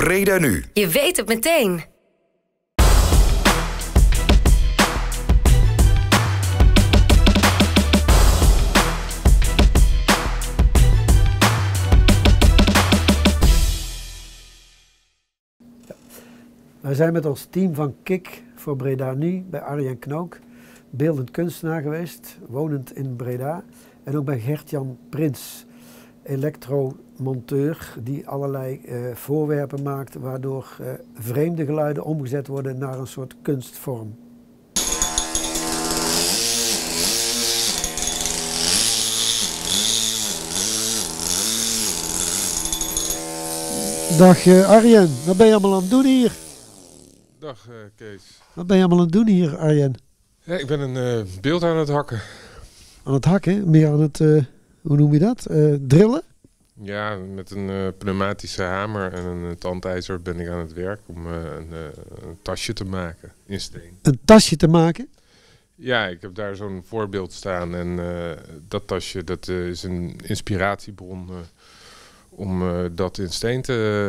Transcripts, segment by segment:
Breda Nu. Je weet het meteen. Wij zijn met ons team van KIK voor Breda Nu bij Arjen Knook, beeldend kunstenaar geweest, wonend in Breda. En ook bij Gert-Jan Prins, elektromonteur die allerlei voorwerpen maakt waardoor vreemde geluiden omgezet worden naar een soort kunstvorm. Dag Arjen, wat ben je allemaal aan het doen hier? Dag Kees. Wat ben je allemaal aan het doen hier, Arjen? Ja, ik ben een beeld aan het hakken. Aan het hakken? Meer aan het, hoe noem je dat? Drillen? Ja, met een pneumatische hamer en een tandijzer ben ik aan het werk om een tasje te maken in steen. Een tasje te maken? Ja, ik heb daar zo'n voorbeeld staan en dat tasje dat is een inspiratiebron om dat in steen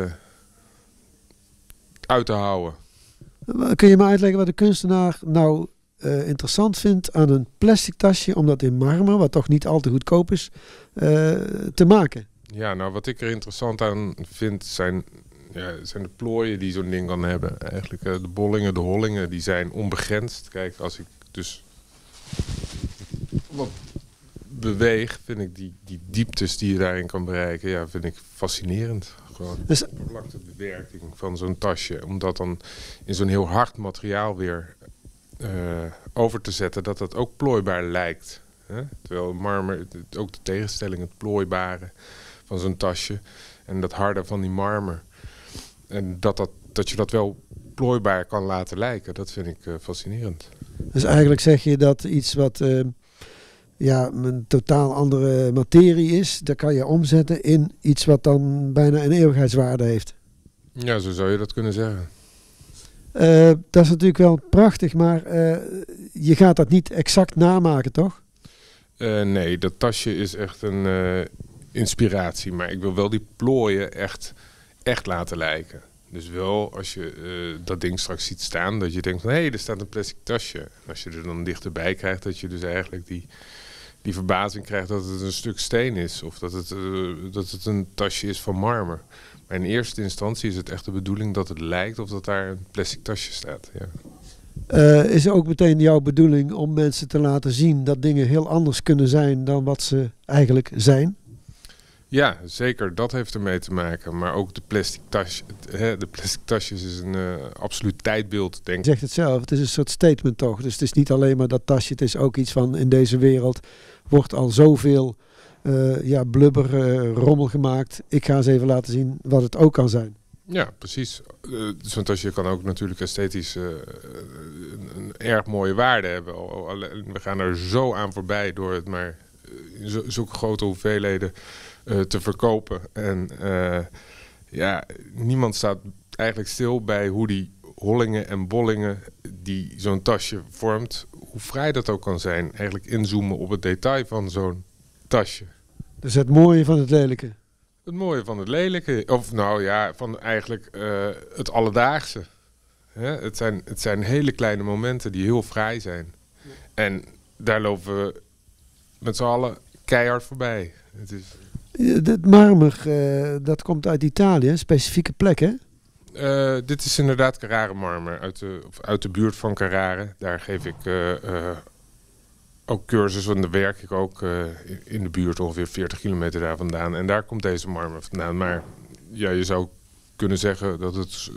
uit te houden. Kun je me uitleggen wat de kunstenaar nou interessant vindt aan een plastic tasje om dat in marmer, wat toch niet al te goedkoop is, te maken? Ja, nou wat ik er interessant aan vind zijn de plooien die zo'n ding kan hebben. Eigenlijk de bollingen, de hollingen, die zijn onbegrensd. Kijk, als ik dus wat beweeg, vind ik die dieptes die je daarin kan bereiken, ja, vind ik fascinerend. Gewoon de bewerking van zo'n tasje, om dat dan in zo'n heel hard materiaal weer over te zetten, dat dat ook plooibaar lijkt. Hè? Terwijl marmer, ook de tegenstelling, het plooibare van zo'n tasje en dat harde van die marmer. En dat je dat wel plooibaar kan laten lijken, dat vind ik fascinerend. Dus eigenlijk zeg je dat iets wat een totaal andere materie is, dat kan je omzetten in iets wat dan bijna een eeuwigheidswaarde heeft. Ja, zo zou je dat kunnen zeggen. Dat is natuurlijk wel prachtig, maar je gaat dat niet exact namaken, toch? Nee, dat tasje is echt een inspiratie, maar ik wil wel die plooien echt laten lijken. Dus wel, als je dat ding straks ziet staan, dat je denkt van hé, er staat een plastic tasje. En als je er dan dichterbij krijgt, dat je dus eigenlijk die verbazing krijgt dat het een stuk steen is. Of dat het een tasje is van marmer. Maar in eerste instantie is het echt de bedoeling dat het lijkt of dat daar een plastic tasje staat. Ja. Is het ook meteen jouw bedoeling om mensen te laten zien dat dingen heel anders kunnen zijn dan wat ze eigenlijk zijn? Ja, zeker. Dat heeft ermee te maken. Maar ook de plastic tasjes is een absoluut tijdbeeld, denk ik. Je zegt het zelf, het is een soort statement toch. Dus het is niet alleen maar dat tasje, het is ook iets van in deze wereld wordt al zoveel blubber, rommel gemaakt. Ik ga eens even laten zien wat het ook kan zijn. Ja, precies. Zo'n tasje kan ook natuurlijk esthetisch een erg mooie waarde hebben. We gaan er zo aan voorbij door het maar in zulke grote hoeveelheden te verkopen. En niemand staat eigenlijk stil bij hoe die hollingen en bollingen die zo'n tasje vormt, hoe vrij dat ook kan zijn. Eigenlijk inzoomen op het detail van zo'n tasje. Dus het mooie van het lelijke. Het mooie van het lelijke, of nou ja, van eigenlijk het alledaagse. Het zijn hele kleine momenten die heel vrij zijn. Ja. En daar lopen we met z'n allen keihard voorbij. Het marmer, dat komt uit Italië, een specifieke plek, hè? Dit is inderdaad Carrare marmer, uit de buurt van Carrare. Daar geef ik ook cursussen, en daar werk ik ook in de buurt, ongeveer 40 kilometer daar vandaan. En daar komt deze marmer vandaan. Maar ja, je zou kunnen zeggen dat het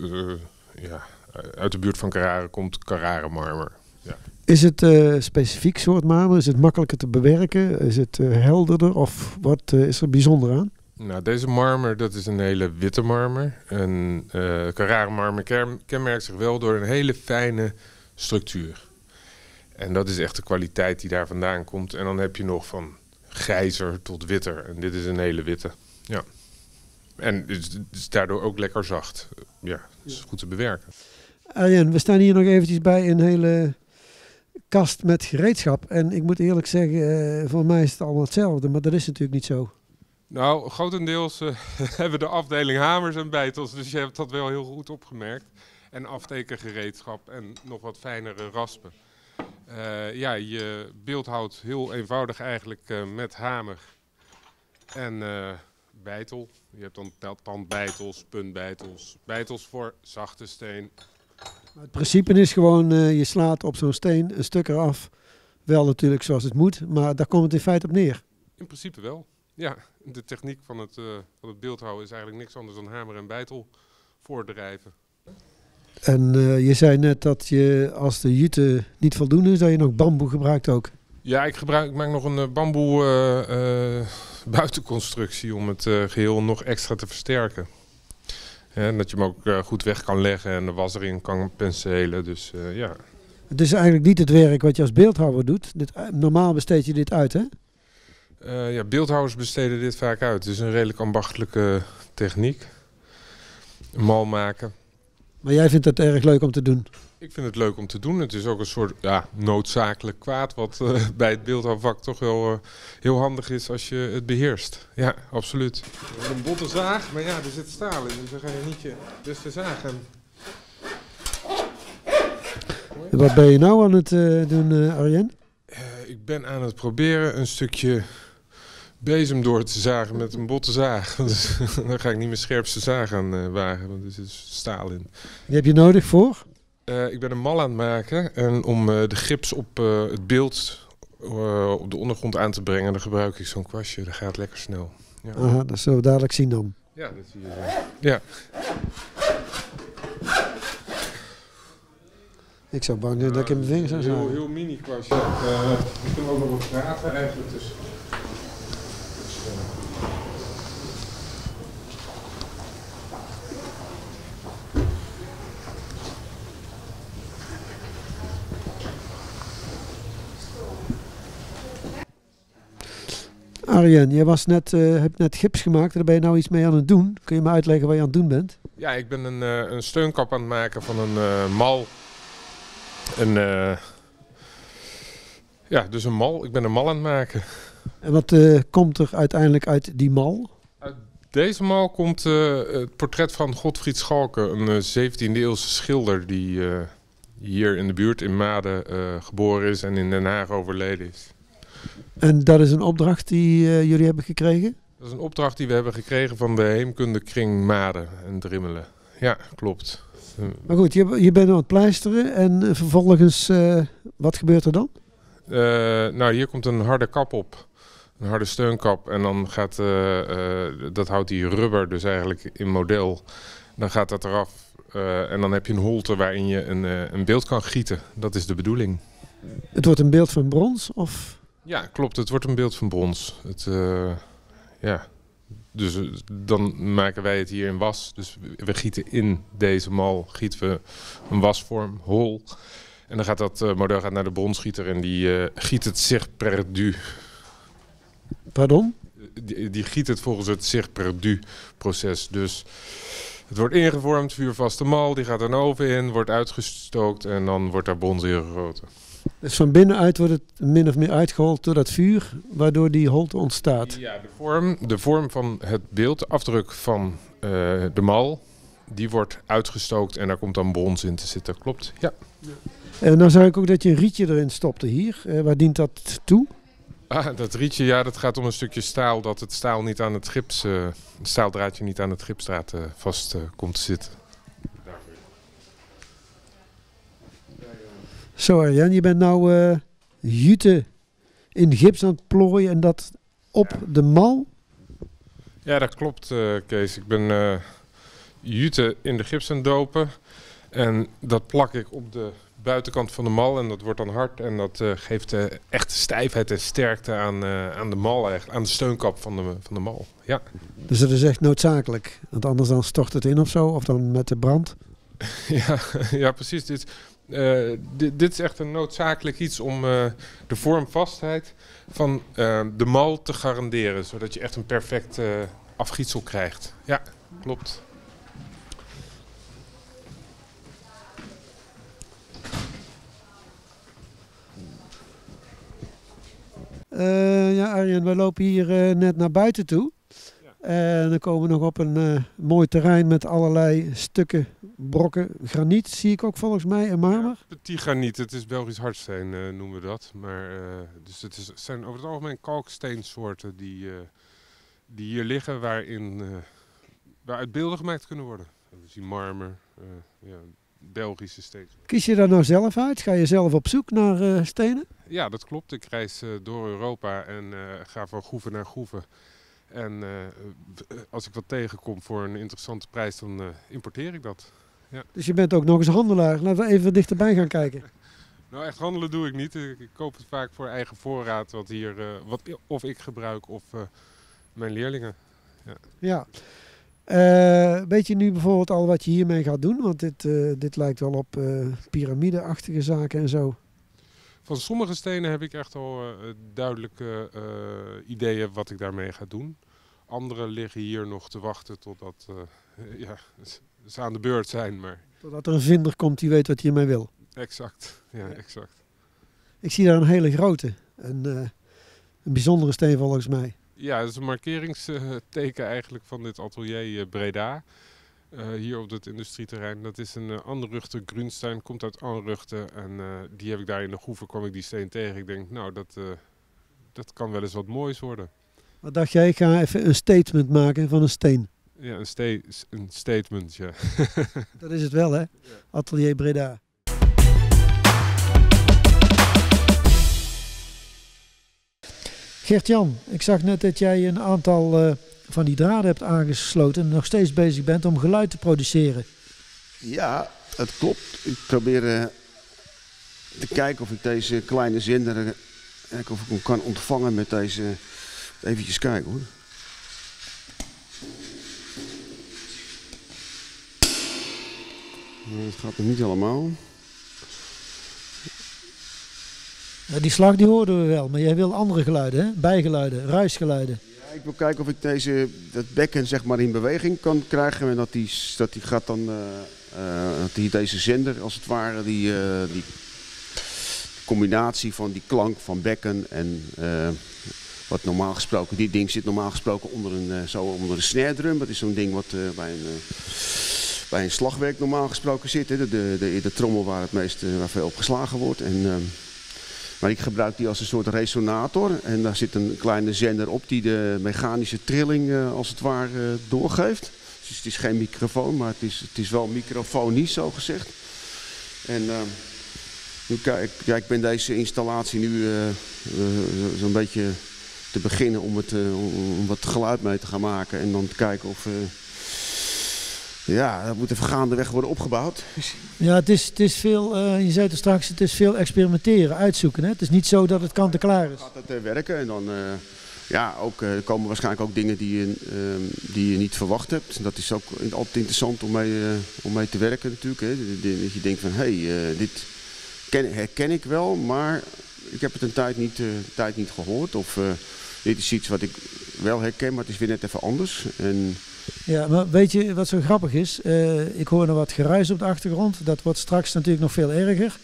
uit de buurt van Carrare komt, Carrare marmer. Ja. Is het specifiek soort marmer? Is het makkelijker te bewerken? Is het helderder? Of wat is er bijzonder aan? Nou, deze marmer, dat is een hele witte marmer. En Carrare marmer kenmerkt zich wel door een hele fijne structuur. En dat is echt de kwaliteit die daar vandaan komt. En dan heb je nog van grijzer tot witter. En dit is een hele witte. Ja. En het is daardoor ook lekker zacht. Ja, het is goed te bewerken. Arjen, we staan hier nog eventjes bij een hele kast met gereedschap. En ik moet eerlijk zeggen, voor mij is het allemaal hetzelfde. Maar dat is natuurlijk niet zo. Nou, grotendeels hebben we de afdeling hamers en beitels, dus je hebt dat wel heel goed opgemerkt. En aftekengereedschap en nog wat fijnere raspen. Ja, je beeldhoudt heel eenvoudig eigenlijk met hamer en beitel. Je hebt dan tandbeitels, puntbeitels, beitels voor zachte steen. Maar het principe is gewoon, je slaat op zo'n steen een stuk eraf. Wel natuurlijk zoals het moet, maar daar komt het in feite op neer. In principe wel. Ja, de techniek van het beeldhouden is eigenlijk niks anders dan hamer en beitel voordrijven. En je zei net dat je, als de jute niet voldoende is, dat je nog bamboe gebruikt ook. Ja, ik maak nog een bamboe buitenconstructie om het geheel nog extra te versterken. En dat je hem ook goed weg kan leggen en de was erin kan penselen. Dus ja. Het is eigenlijk niet het werk wat je als beeldhouwer doet. Normaal besteed je dit uit, hè? Ja, beeldhouwers besteden dit vaak uit. Het is een redelijk ambachtelijke techniek. Een mal maken. Maar jij vindt het erg leuk om te doen? Ik vind het leuk om te doen. Het is ook een soort noodzakelijk kwaad wat bij het beeldhouwvak toch wel heel handig is als je het beheerst. Ja, absoluut. Een botte zaag, maar ja, er zit staal in, dus dan ga je niet je beste zagen. Wat ben je nou aan het doen, Arjen? Ik ben aan het proberen een stukje bezem door te zagen met een botte zaag. Dus, dan ga ik niet mijn scherpste zaag aan wagen, want er zit staal in. Die heb je nodig voor? Ik ben een mal aan het maken en om de gips op het beeld op de ondergrond aan te brengen, dan gebruik ik zo'n kwastje. Dat gaat lekker snel. Ja. Aha, dat zullen we dadelijk zien dan. Ja, dat zie je zo. Ja. Ik zou bang zijn dat ik in mijn vingers zou zagen. Heel mini kwastje. We kunnen ook nog wat praten eigenlijk. Dus. Arjen, je hebt net gips gemaakt en daar ben je nou iets mee aan het doen. Kun je me uitleggen wat je aan het doen bent? Ja, ik ben een steunkap aan het maken van een mal. Dus een mal. Ik ben een mal aan het maken. En wat komt er uiteindelijk uit die mal? Uit deze mal komt het portret van Godfried Schalke, een 17e-eeuwse schilder die hier in de buurt in Maden geboren is en in Den Haag overleden is. En dat is een opdracht die jullie hebben gekregen? Dat is een opdracht die we hebben gekregen van de Heemkundekring Maden en Drimmelen. Ja, klopt. Maar goed, je bent aan het pleisteren en vervolgens, wat gebeurt er dan? Nou, hier komt een harde kap op. Een harde steunkap. En dan gaat, dat houdt die rubber dus eigenlijk in model. Dan gaat dat eraf. En dan heb je een holte waarin je een beeld kan gieten. Dat is de bedoeling. Het wordt een beeld van brons? Of? Ja, klopt. Het wordt een beeld van brons. Ja. Dus dan maken wij het hier in was. Dus we gieten in deze mal gieten we een wasvorm, hol. En dan gaat dat model naar de bronsgieter en die giet het zich per du. Pardon? Die giet het volgens het zich per du proces. Dus het wordt ingevormd, vuurvaste mal, die gaat een oven in, wordt uitgestookt en dan wordt daar brons in gegoten. Dus van binnenuit wordt het min of meer uitgehold door dat vuur, waardoor die holte ontstaat? Ja, de vorm van het beeld, de afdruk van de mal, die wordt uitgestookt en daar komt dan brons in te zitten. Klopt, ja. En dan zag ik ook dat je een rietje erin stopte hier. Waar dient dat toe? Dat rietje, ja, dat gaat om een stukje staal, dat het staal niet aan het gips, het staaldraadje niet aan het gipsdraad vast komt te zitten. Zo Arjen, je bent nou jute in gips aan het plooien en dat op de mal? Ja, dat klopt Kees. Ik ben jute in de gips aan het dopen en dat plak ik op de buitenkant van de mal en dat wordt dan hard en dat geeft echte stijfheid en sterkte aan de mal, eigenlijk, aan de steunkap van de mal. Ja. Dus dat is echt noodzakelijk, want anders dan stort het in of zo, of dan met de brand? Ja, precies. Dit is echt een noodzakelijk iets om de vormvastheid van de mal te garanderen, zodat je echt een perfect afgietsel krijgt. Ja, klopt. Ja, Arjen, we lopen hier net naar buiten toe. En dan komen we nog op een mooi terrein met allerlei stukken, brokken, graniet zie ik ook volgens mij en marmer. Ja, petit graniet, het is Belgisch hardsteen noemen we dat. Maar, dus het zijn over het algemeen kalksteensoorten die hier liggen waaruit beelden gemaakt kunnen worden. We zien marmer, Belgische steen. Kies je daar nou zelf uit? Ga je zelf op zoek naar stenen? Ja, dat klopt. Ik reis door Europa en ga van groeve naar groeve. En als ik wat tegenkom voor een interessante prijs, dan importeer ik dat. Ja. Dus je bent ook nog eens handelaar. Laten we even dichterbij gaan kijken. Nou, echt handelen doe ik niet. Ik koop het vaak voor eigen voorraad, wat hier of ik gebruik of mijn leerlingen. Ja. Weet je nu bijvoorbeeld al wat je hiermee gaat doen? Want dit lijkt wel op piramideachtige zaken en zo. Van sommige stenen heb ik echt al duidelijke ideeën wat ik daarmee ga doen. Andere liggen hier nog te wachten totdat ze aan de beurt zijn. Maar... Totdat er een vinder komt die weet wat hij hiermee wil. Exact, ja, exact. Ik zie daar een hele grote, een bijzondere steen volgens mij. Ja, dat is een markeringsteken eigenlijk van dit atelier Breda. Hier op het industrieterrein. Dat is een Anruchter Grunstein, komt uit Anruchten. En die heb ik daar in de groeve, kwam ik die steen tegen. Ik denk, nou, dat kan wel eens wat moois worden. Wat dacht jij, ik ga even een statement maken van een steen. Ja, een statement, ja. Dat is het wel, hè? Atelier Breda. Gert-Jan, ik zag net dat jij een aantal van die draden hebt aangesloten en nog steeds bezig bent om geluid te produceren. Ja, dat klopt. Ik probeer te kijken of ik deze kleine zender of ik hem kan ontvangen met deze. Even kijken hoor. Het gaat nog niet helemaal. Ja, die slag die hoorden we wel, maar jij wil andere geluiden, hè? Bijgeluiden, ruisgeluiden. Ja, ik wil kijken of ik dat bekken zeg maar in beweging kan krijgen en dat die gaat dan, deze zender als het ware, die combinatie van die klank van bekken en wat normaal gesproken, die ding zit normaal gesproken onder een snare drum. Dat is zo'n ding wat bij een slagwerk normaal gesproken zit, hè? De trommel waar veel op geslagen wordt. Maar ik gebruik die als een soort resonator en daar zit een kleine zender op die de mechanische trilling als het ware doorgeeft. Dus het is geen microfoon, maar het is wel microfonisch zo gezegd. En ik ben deze installatie nu zo'n beetje te beginnen om wat geluid mee te gaan maken en dan te kijken of... dat moet even gaandeweg worden opgebouwd. Ja, het is veel, je zei het straks, het is veel experimenteren, uitzoeken. Hè? Het is niet zo dat het kant-en-klaar is. Gaat het werken en dan er komen waarschijnlijk ook dingen die je niet verwacht hebt. Dat is ook altijd interessant om mee te werken natuurlijk. Hè? Dat je denkt van, dit herken ik wel, maar ik heb het een tijd niet gehoord. Of dit is iets wat ik wel herken, maar het is weer net even anders. Ja, maar weet je wat zo grappig is? Ik hoor nog wat geruis op de achtergrond. Dat wordt straks natuurlijk nog veel erger.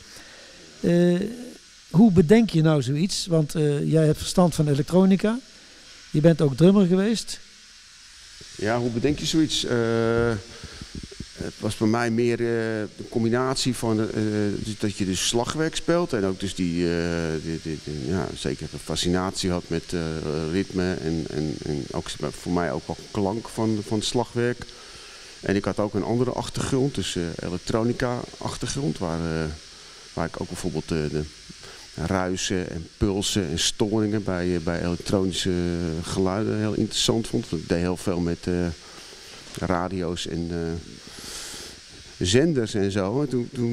Hoe bedenk je nou zoiets? Want jij hebt verstand van elektronica. Je bent ook drummer geweest. Ja, hoe bedenk je zoiets? Het was bij mij meer de combinatie van dat je dus slagwerk speelt en ook dus zeker een fascinatie had met ritme en ook voor mij ook wel klank van het slagwerk. En ik had ook een andere achtergrond, dus elektronica achtergrond, waar ik ook bijvoorbeeld de ruisen en pulsen en storingen bij elektronische geluiden heel interessant vond. Ik deed heel veel met radio's en zenders en zo.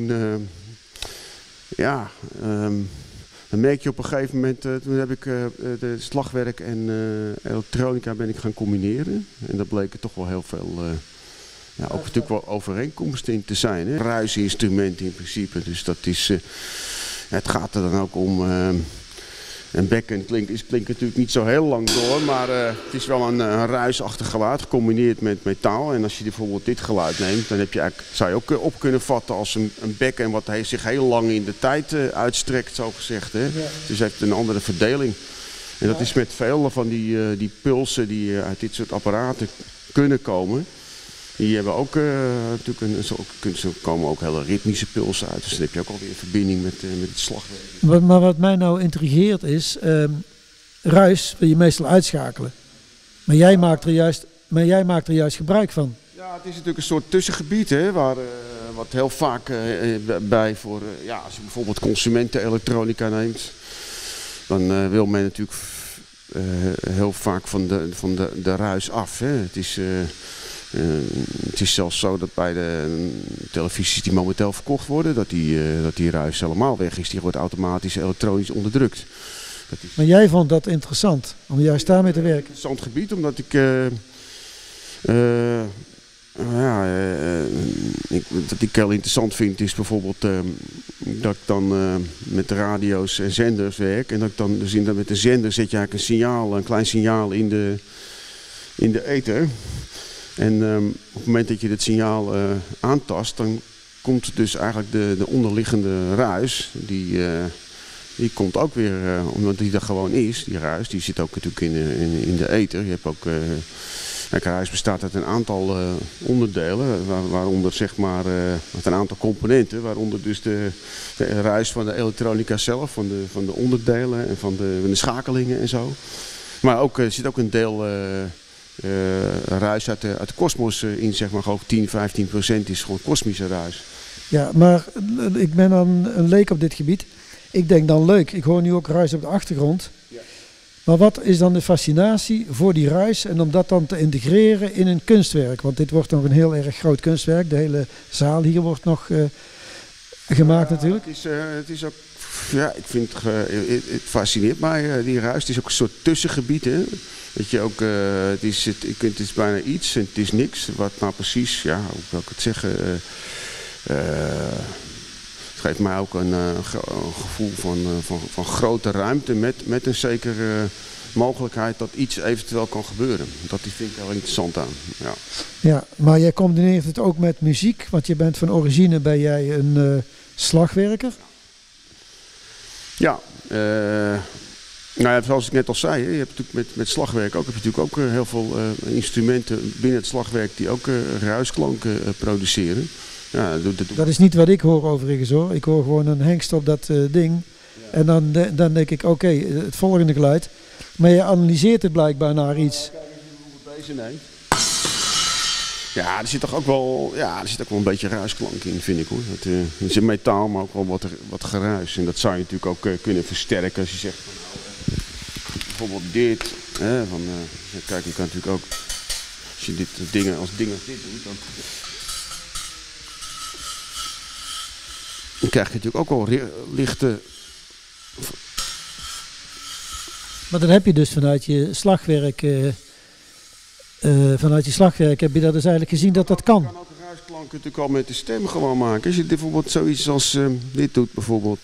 Dan merk je op een gegeven moment, toen heb ik de slagwerk en elektronica ben ik gaan combineren. En daar bleken toch wel heel veel, ook natuurlijk wel overeenkomsten in te zijn. Hè? Ruisinstrumenten in principe, dus dat is, het gaat er dan ook om... Een bekken klinkt natuurlijk niet zo heel lang door, maar het is wel een ruisachtig geluid gecombineerd met metaal. En als je bijvoorbeeld dit geluid neemt, dan zou je ook op kunnen vatten als een bekken wat zich heel lang in de tijd uitstrekt, zo gezegd. Hè? Ja. Dus het heeft een andere verdeling. En dat is met veel van die pulsen die uit dit soort apparaten kunnen komen. Die hebben ook natuurlijk zo komen ook hele ritmische pulsen uit. Dus dan heb je ook alweer een verbinding met het slagwerk. Maar wat mij nou intrigeert is, ruis wil je meestal uitschakelen. Maar jij maakt er juist gebruik van. Ja, het is natuurlijk een soort tussengebied, hè, wat heel vaak bij voor, als je bijvoorbeeld consumentenelektronica neemt, dan wil men natuurlijk heel vaak van de ruis af. Hè. Het is zelfs zo dat bij de televisies die momenteel verkocht worden, dat die ruis helemaal weg is. Die wordt automatisch elektronisch onderdrukt. Maar jij vond dat interessant, om juist daarmee te werken? Interessant gebied, omdat ik... wat ik heel interessant vind is bijvoorbeeld dat ik dan met de radio's en zenders werk. En dat ik dan dus met de zender zet je eigenlijk een klein signaal in de ether. En op het moment dat je het signaal aantast, dan komt dus eigenlijk de onderliggende ruis, die komt ook weer, omdat die er gewoon is, die ruis, die zit ook natuurlijk in de ether. Je hebt ook... ruis bestaat uit een aantal onderdelen, waaronder zeg maar uit een aantal componenten, waaronder dus de ruis van de elektronica zelf, van de onderdelen en van de schakelingen en zo. Maar ook zit ook een deel ruis uit de kosmos in, zeg maar, geloof 10-15% is gewoon kosmische ruis. Ja, maar ik ben dan een leek op dit gebied. Ik denk dan leuk, ik hoor nu ook ruis op de achtergrond. Ja. Maar wat is dan de fascinatie voor die ruis en om dat dan te integreren in een kunstwerk? Want dit wordt nog een heel erg groot kunstwerk. De hele zaal hier wordt nog gemaakt natuurlijk. Het is ook, ja, ik vind het fascineert mij, die ruis. Het is ook een soort tussengebied, hè. Dat je ook, het is bijna iets en het is niks. Wat nou precies, ja, hoe wil ik het zeggen... Het geeft mij ook een gevoel van grote ruimte met een zekere mogelijkheid dat iets eventueel kan gebeuren. Dat vind ik heel interessant aan. Ja. Ja, maar jij combineert het ook met muziek, want je bent van origine ben jij een slagwerker. Ja, nou ja, zoals ik net al zei, je hebt natuurlijk met slagwerk ook, heb je natuurlijk ook heel veel instrumenten binnen het slagwerk die ook ruisklanken produceren. Ja, dat is niet wat ik hoor overigens hoor. Ik hoor gewoon een hengst op dat ding. Ja. En dan denk ik, oké, het volgende geluid. Maar je analyseert het blijkbaar naar iets. Kijk eens hoe deze neemt. Ja, er zit toch ook wel, een beetje ruisklank in, vind ik hoor. Het is een metaal, maar ook wel wat geruis. En dat zou je natuurlijk ook kunnen versterken als je zegt van nou, bijvoorbeeld dit. Kijk, je kan natuurlijk ook, als je dit als ding als dit doet, dan krijg je natuurlijk ook wel lichte... Maar dan heb je dus vanuit je slagwerk heb je dat dus eigenlijk gezien dat dat kan. Je kan ook ruisklanken natuurlijk al met de stem gewoon maken. Als je bijvoorbeeld zoiets als dit doet bijvoorbeeld...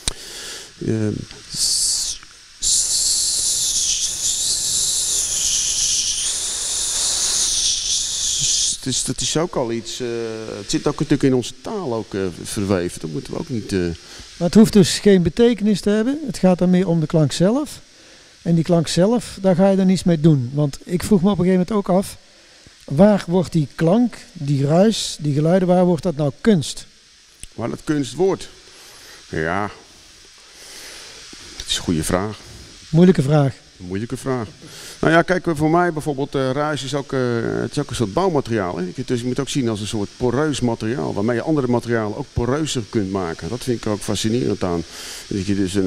dat is ook al iets, het zit ook natuurlijk in onze taal ook verweven, dat moeten we ook niet... Maar het hoeft dus geen betekenis te hebben, het gaat dan meer om de klank zelf. En die klank zelf, daar ga je dan niets mee doen. Want ik vroeg me op een gegeven moment ook af, waar wordt die klank, die ruis, die geluiden, waar wordt dat nou kunst? Waar dat kunst wordt? Ja, dat is een goede vraag. Moeilijke vraag. Moeilijke vraag. Nou ja, kijk, voor mij bijvoorbeeld, ruis is ook, het is ook een soort bouwmateriaal. Hè? Dus je moet het ook zien als een soort poreus materiaal, waarmee je andere materialen ook poreuzer kunt maken. Dat vind ik er ook fascinerend aan. Dat je dus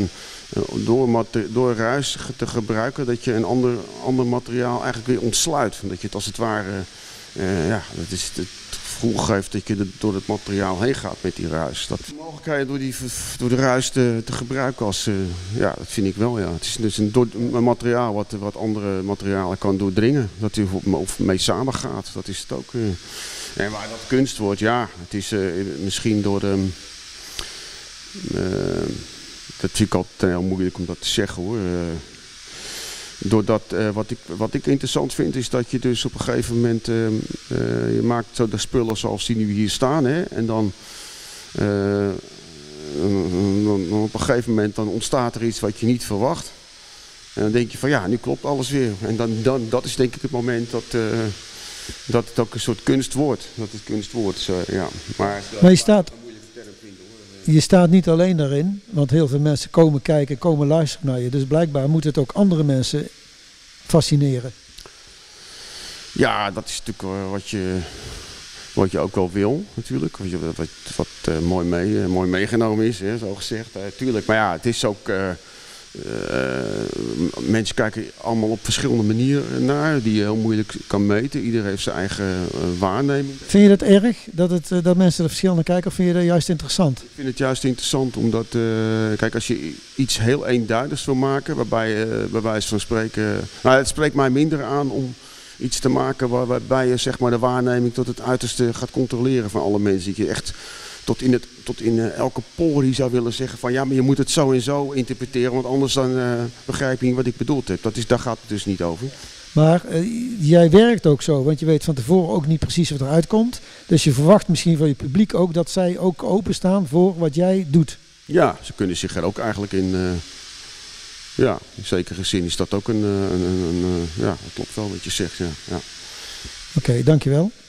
door ruis te gebruiken, dat je een ander materiaal eigenlijk weer ontsluit. Dat je het als het ware, dat is het gevoel geeft dat je door het materiaal heen gaat met die ruis. Dat de mogelijkheid door de ruis te gebruiken als, dat vind ik wel, ja. Het is dus een materiaal wat andere materialen kan doordringen. Dat hij of mee samengaat, dat is het ook. En waar dat kunst wordt, ja, het is misschien door dat vind ik altijd heel moeilijk om dat te zeggen hoor. Doordat, wat ik interessant vind is dat je dus op een gegeven moment, je maakt zo de spullen zoals die nu hier staan. Hè, en dan op een gegeven moment dan ontstaat er iets wat je niet verwacht. En dan denk je van ja, nu klopt alles weer. En dan dat is denk ik het moment dat het ook een soort kunst wordt. Dat het kunst wordt, ja. Maar je staat niet alleen daarin, want heel veel mensen komen kijken, komen luisteren naar je. Dus blijkbaar moet het ook andere mensen fascineren. Ja, dat is natuurlijk wat je ook wel wil, natuurlijk. Wat mooi meegenomen is, hè, zo gezegd. Tuurlijk, maar ja, het is ook... mensen kijken allemaal op verschillende manieren naar, die je heel moeilijk kan meten. Iedereen heeft zijn eigen waarneming. Vind je dat erg, dat mensen er verschillende kijken, of vind je dat juist interessant? Ik vind het juist interessant, omdat, kijk, als je iets heel eenduidigs wil maken, waarbij bij wijze van spreken... Nou, het spreekt mij minder aan om iets te maken waarbij je zeg maar de waarneming tot het uiterste gaat controleren van alle mensen. Dat je echt tot in elke porie zou willen zeggen van ja, maar je moet het zo en zo interpreteren, want anders dan begrijp je niet wat ik bedoeld heb. Daar gaat het dus niet over. Maar jij werkt ook zo, want je weet van tevoren ook niet precies wat eruit komt. Dus je verwacht misschien van je publiek ook dat zij ook openstaan voor wat jij doet. Ja, ze kunnen zich er ook eigenlijk in... ja, in zekere zin is dat ook ja, dat klopt wel wat je zegt, ja. Oké, dankjewel.